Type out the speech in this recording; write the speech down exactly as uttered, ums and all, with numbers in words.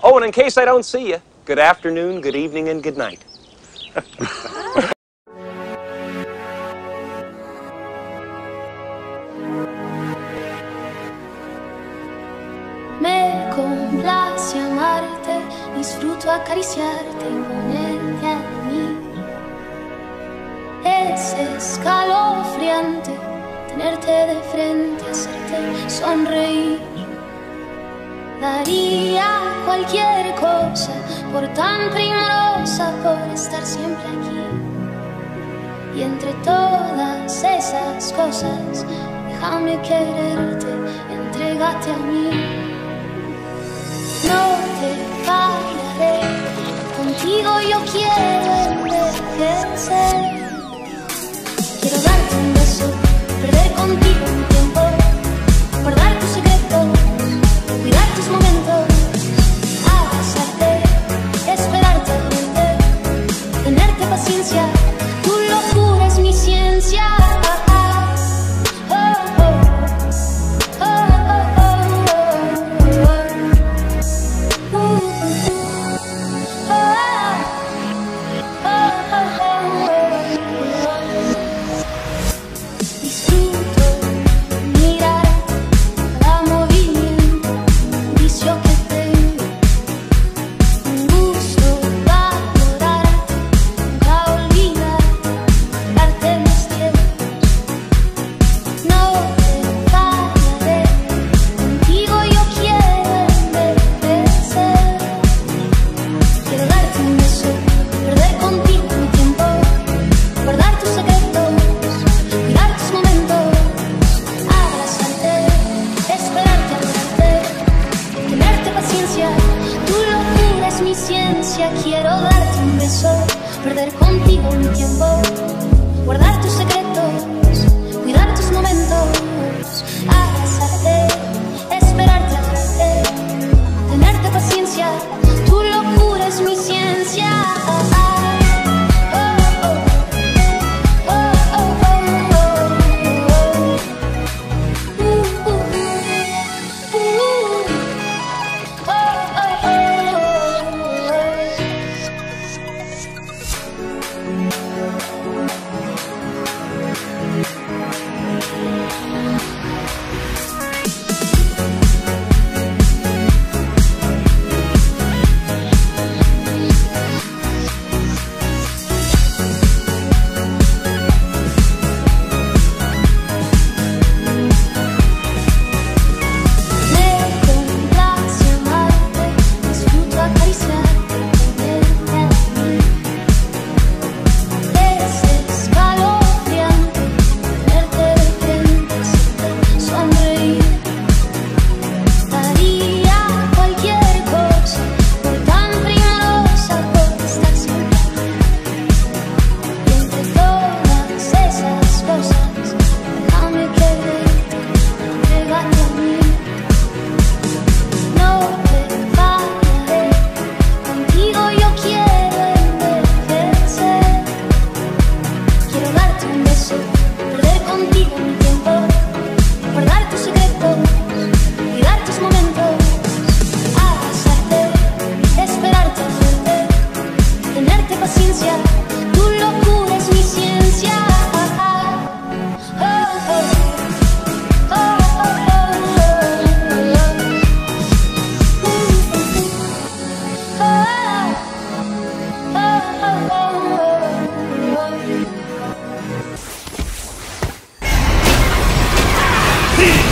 Oh, and in case I don't see you, good afternoon, good evening, and good night. Me complace amarte, disfruto acariciarte y ponerte a mí. Es escalofriante tenerte de frente, hacerte sonreír. Daría cualquier cosa por tan primorosa, por estar siempre aquí. Y entre todas esas cosas, déjame quererte, entrégate a mí. No te fallaré, contigo yo quiero envejecer. Quiero darte un beso, perder contigo un tiempo, guardar tus secretos, cuidar tus momentos, abrazarte, esperarte, verte, tenerte paciencia. Tu locura es mi ciencia. Quiero darte un beso, perder contigo un tiempo, guardar tus secretos, cuidar tus momentos, abrazarte, esperarte, hablarte, tenerte paciencia. Tu locura es mi ciencia. He